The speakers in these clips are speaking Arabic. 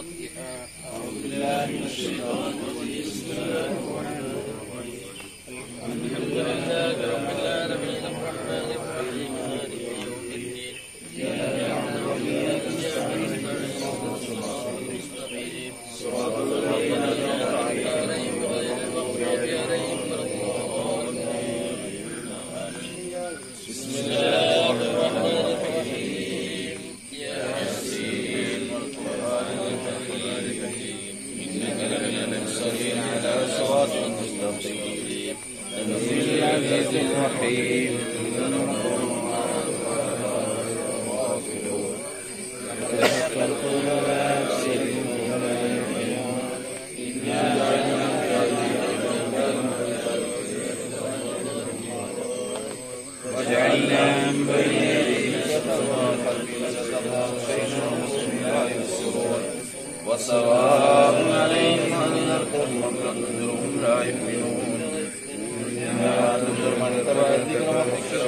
أعوذ بالله من الشيطان الرجيم. بسم الله الرحمن الرحيم. الحمد لله رب العالمين الرحمن الرحيم مالك يوم الدين. إياك نعبد وإياك نستعين اهدنا الصراط المستقيم صراط الذين أنعمت عليهم غير المغضوب عليهم ولا الضالين. بسم الله الرحمن الرحيم. ياسين والقرآن الحكيم إنك لمن المرسلين على صراط مستقيم تنزيل العزيز الرحيم. وجعلنا من بين يديهم سفرا خلفهم سفرا بينهم لا يبصرون وسواء عليهم أنذرتهم أم لم تنذرهم لا يؤمنون. إنما تنذر من اتبع الذكر وخشع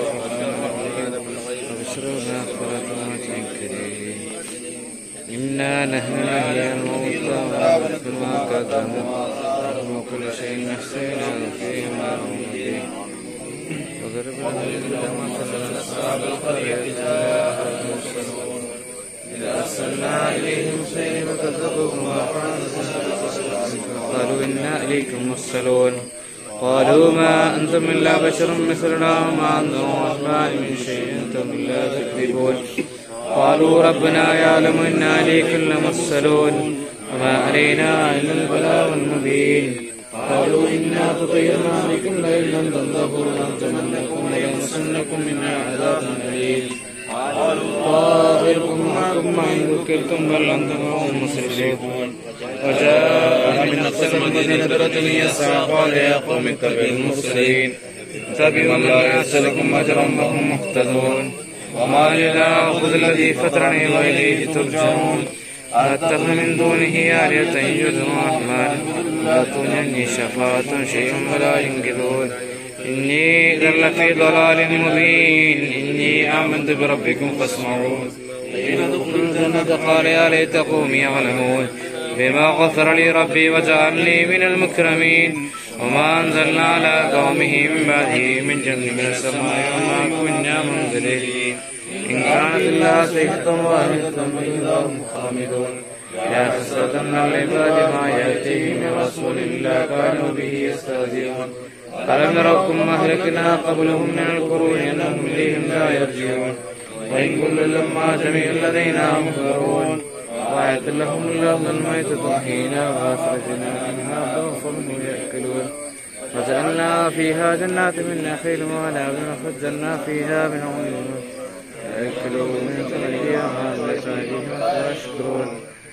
وبشرنا خلقنا كريم. إنا نحن نحيي الموتى ونعرف ما قدموا وكل شيء أحصيناه في إمام مبين. وضرب لهم مثلا أصحاب القرية إذ جاءها المرسلون إذ أرسلنا إليهم اثنين فكذبوهما قالوا إنا إليكم مرسلون. قالوا ما أنتم إلا بشر مثلنا وما أنتم الرحمن من شيء أنتم إلا تكذبون. قالوا ربنا يعلم إنا إليكم لمرسلون وما علينا إلا البلاغ المبين. قالوا إنا تطيرنا بكم لئن لم تنتهوا لنرجمنكم وليمسنكم منا عذاب أليم. قالوا طائركم معكم وإن ذكرتم بل أنتم قوم مسرفون. وجاء من أقصى المدينة رجل يسعى قال يا قوم اتبعوا المرسلين اتبعوا من لا يسألكم أجرا وهم مهتدون. وما لي لا أعبد الذي فطرني وإليه ترجعون. أتخذ من دونه آلهة يدعون الرحمن لا تغني شفاعة شيئا ولا ينقذون. إني إذا لفي ضلال مبين. إني آمنت بربكم فاسمعون. حين دخلوا الجنة قال يا ليت قومي يعلمون بما غفر لي ربي وجعلني من المكرمين. وما أنزلنا على قومه من بعده من جند من السماء وما كنا منزلين. إن كانت إلا صيحة واحدة فإذا هم خامدون. يا حسرة على العباد ما يأتيهم من رسول إلا كانوا به يستهزئون. ألم يروا ما أهلكنا قبلهم من القرون أنهم إليهم لا يرجعون. وإن كل لما جميع لدينا محضرون. وآية لهم الأرض الميتة حينا وأخرجنا منها ضرفا يأكلون. وجعلنا فيها جنات من نخيل وعنب وفجرنا فيها من عيون يأكلون من ثمرها وما لسائهم ويشكرون.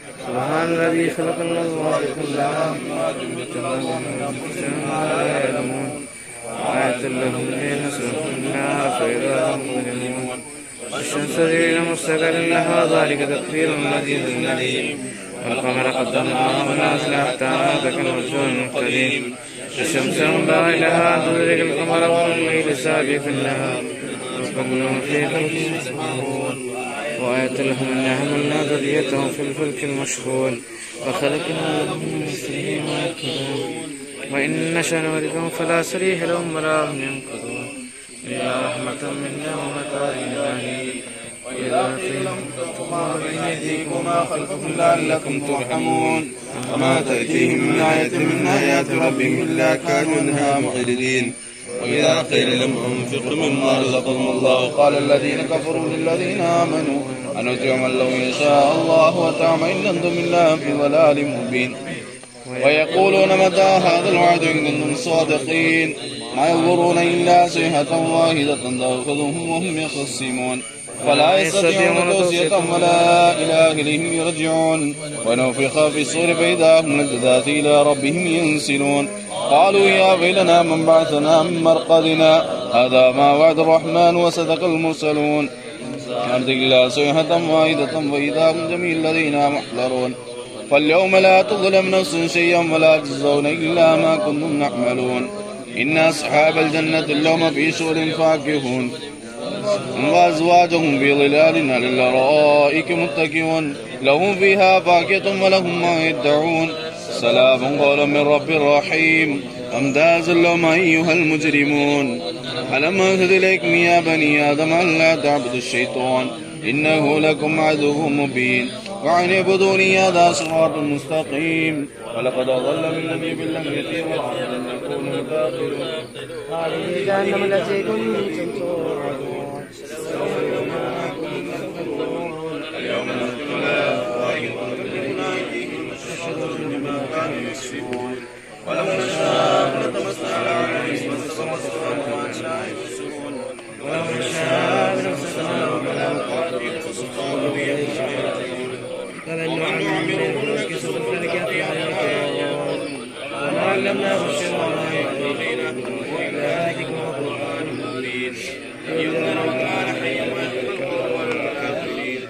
سبحان الذي خلق الأزواج كلها مما تنبت الأرض وما لا يعلمون. وآية لهم الليل نسلك النهار فإذا هم مظلمون. والشمس تجري لمستقر لها ذلك تقدير العزيز العليم. والقمر قدرناه منازل حتى عاد كالعرجون المهتدين. الشمس ينبغي لها أن تدرك القمر والليل سابق النهار وكل في فلك يسبحون. وآية لهم أنا حملنا ذريتهم في الفلك المشحون وخلقنا لهم من مثله ما يركبون. وإن نشأ نغرقهم فلا صريخ لهم ولا هم ينقذون إلا رحمة منا ومتاع إلى حين. وإذا قيل لهم اتقوا ما بين أيديكم وما خلفكم لعلكم ترحمون. وما تأتيهم من آية من آيات ربهم إلا كانوا عنها معرضين. وإذا قيل لهم انفقوا مما رزقهم الله قال الذين كفروا للذين آمنوا أنطيع من لو يشاء الله وتعالى إن أنتم إلا في ضلال مبين. ويقولون متى هذا الوعد إن كنتم صادقين. ما ينظرون إلا صيحة واحدة تأخذهم وهم يخصمون. فلا يستطيعون توصية ولا إلى أهلهم يرجعون. ونفخ في الصور فإذا هم من الجثث إلى ربهم ينسلون. قالوا يا ويلنا من بعثنا من مرقدنا هذا ما وعد الرحمن وصدق المرسلون. أرد إلا صيحة واحدة وإذا هم جميع الذين محضرون. فاليوم لا تظلم نفس شيئا ولا تجزون إلا ما كنتم نعملون. إن أصحاب الجنة اليوم في شغل فاكهون وأزواجهم في ظلال على الأرائك متكئون لهم فيها فاكهة ولهم ما يدعون سلام قولا من رب رحيم. أمتاز لهم أيها المجرمون ألم أعهد إليكم يا بني آدم ألا تعبدوا الشيطان إنه لكم عدو مبين وأن اعبدوني هذا صراط مستقيم. ولقد أضل من الذي بالله كثير وأن نكون متأخرون هذه جهنم التي كنتم توعدون. اليوم نختم على أفواههم وتكلمنا أيديهم وتشهد بما كانوا يكسبون. ولو نشاء لطمسنا على أعينهم فاستمسكوا وأننا يبصرون. ولو نشاء لمسسناهم فلا مقاتل فسقوا بيد فمن نعمره نكسه في الفلك وما علمناه الشر وما ينبغي له إلا ذكر وقرآن مبين. ينذر من كان حيا ويذكر والكافرين.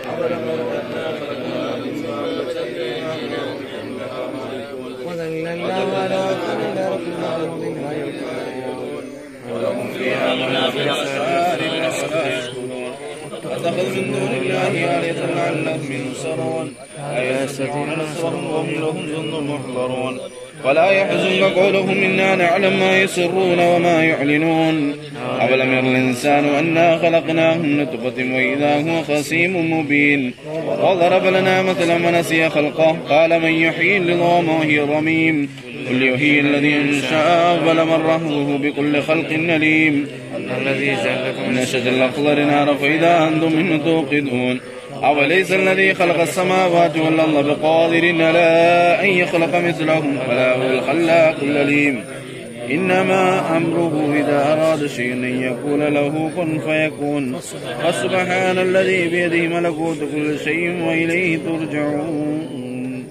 وذللناها لهم فإذا ركبناهم منها يركبون ولهم فيها منافع ولا يشكرون. واتخذوا من دون الله آلهة لعلهم ينصرون أيستطيعون نصرهم وهم لهم جند محضرون. ولا يحزنك قولهم إنا نعلم ما يسرون وما يعلنون. أولم ير الإنسان أنا خلقناه من نطفة وإذا هو خصيم مبين. وضرب لنا مثلا ونسي خلقه قال من يحيي العظام وهي رميم. قل يحيي الذي أنشأها أول مرة وهو بكل خلق عليم. الذي جعل لكم من الشجر الأخضر نارا فإذا أنتم منه توقدون. أوليس الذي خلق السماوات والأرض بقادر على أن يخلق مثلهم بلى هو الخلاق العليم. إنما أمره إذا أراد شيئا أن يقول له كن فيكون. فسبحان الذي بيده ملكوت كل شيء وإليه ترجعون.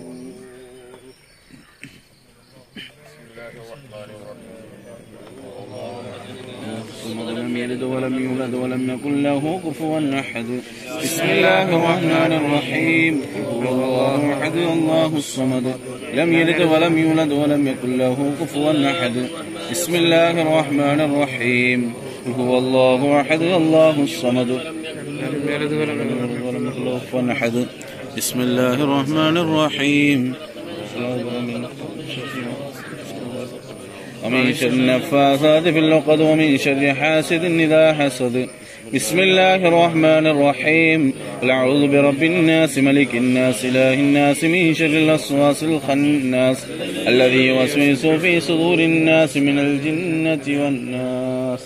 لم يلد ولم يولد ولم يكن له كفوا أحد. بسم الله الرحمن الرحيم. قل هو الله أحد الله الصمد لم يلد ولم يولد ولم يكن له كفوا أحد. بسم الله الرحمن الرحيم. قل هو الله أحد الله الصمد لم يلد ولم يكن له كفوا أحد. بسم الله الرحمن الرحيم. ومن شر النفاثات في العقد ومن شر حاسد إذا حسد. بسم الله الرحمن الرحيم. قل أعوذ برب الناس ملك الناس إله الناس من شر الوسواس الخناس الذي يوسوس في صدور الناس من الجنة والناس.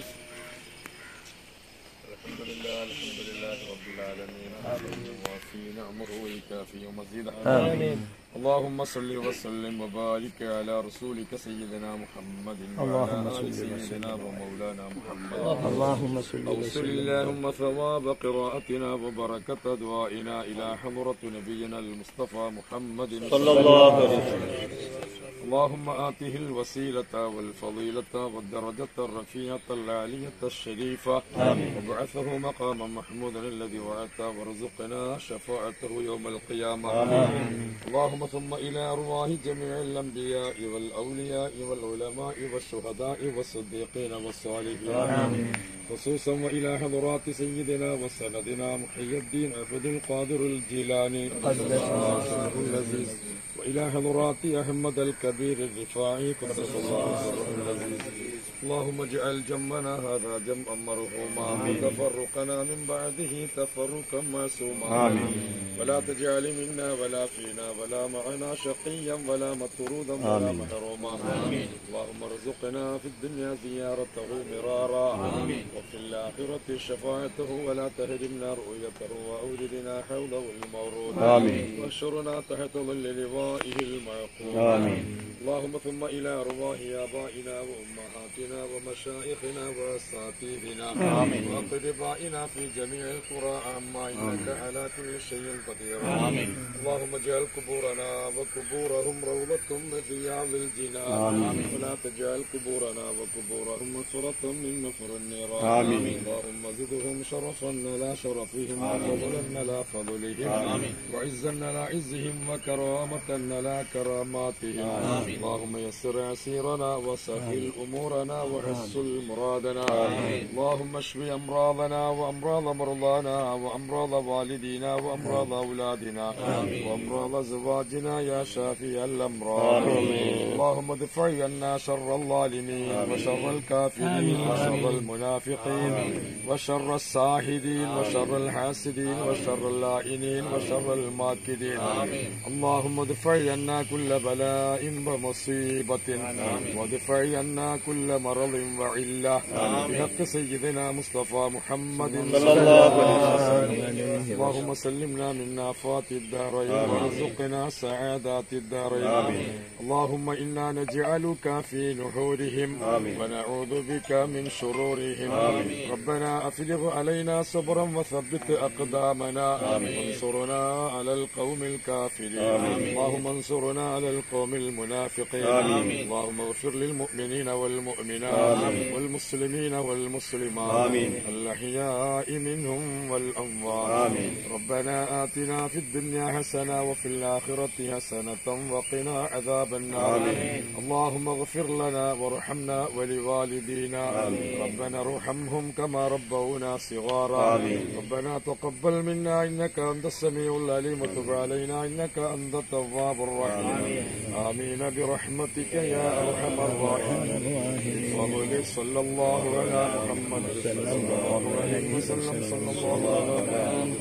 الحمد لله رب العالمين. وفي نعمه ويكافي ومزيدا. آمين. اللهم صل وسلم وبارك على رسولك سيدنا محمد وعلى آل سيدنا ومولانا محمد. اللهم صل أوصل اللهم ثواب قراءتنا وبركة دعائنا إلى حضرة نبينا المصطفى محمد صلى الله عليه وسلم. اللهم آته الوسيلة والفضيلة والدرجة الرفيعة العالية الشريفة. وابعثه مقاما محمودا الذي وعدته وارزقنا شفاعته يوم القيامة. اللهم ثم إلى أرواح جميع الأنبياء والأولياء والعلماء والشهداء والصديقين والصالحين. خصوصا وإلى حضرات سيدنا وسندنا محي الدين عبد القادر الجيلاني العزيز وإلى حضرات أحمد الكبير الرفاعي قدس الله سره العزيز. اللهم اجعل جمعنا هذا جمعا مرحوما وتفرقنا من بعده تفرقا معصوما. ولا تجعل منا ولا فينا ولا معنا شقيا ولا مطرودا ولا محروما. اللهم ارزقنا في الدنيا زيارته مرارا وفي الآخرة شفاعته ولا تهرمنا رؤيته وأوردنا حوله المورود. واحشرنا تحت ظل لوائه المعقول. اللهم ثم إلى أرواح آبائنا وأمهاتنا ومشايخنا وأساتذتنا وأقربائنا في جميع القرى عما إنك على كل شيء قدير. اللهم اجعل قبورنا وقبورهم روضة من رياض الجنان. ولا تجعل قبورنا وقبورهم مفرة من مفر النيران. اللهم زدهم شرفا على شرفهم وفضلا على فضلهم وعزا على عزهم وكرامة على كراماتهم. اللهم يسر عسيرنا وسهل أمورنا حوائجنا وحصل مرادنا. اللهم اشف أمراضنا وأمراض مرضانا وأمراض والدينا وأمراض أولادنا وأمراض أزواجنا يا شافي الأمراض. اللهم ادفع عنا شر الظالمين وشر الكافرين وشر المنافقين وشر الساحرين وشر الحاسدين وشر اللائنين وشر الماكدين. اللهم ادفع عنا كل بلاء ومصيبة وادفع عنا كل مرض وعلة بحق سيدنا مصطفى محمد صلى الله عليه وسلم. اللهم سلمنا من آفات الدارين وارزقنا سعادات الدارين. اللهم إنا نجعلك في نحورهم ونعوذ بك من شرورهم. ربنا أفرغ علينا صبرا وثبت أقدامنا وانصرنا على القوم الكافرين. اللهم انصرنا على القوم المنافقين. اللهم اغفر للمؤمنين والمؤمنات والمسلمين والمسلمات الأحياء منهم والأموات. ربنا آتنا في الدنيا حسنة وفي الآخرة حسنة وقنا عذاب النار. اللهم اغفر لنا وارحمنا ولوالدينا. ربنا ارحمهم كما ربونا صغارا. ربنا تقبل منا إنك أنت السميع العليم وتب علينا إنك أنت التواب الرحيم. آمين برحمتك يا أرحم الراحمين. بفضل صلى الله على محمد صلى الله عليه وسلم. صلى الله على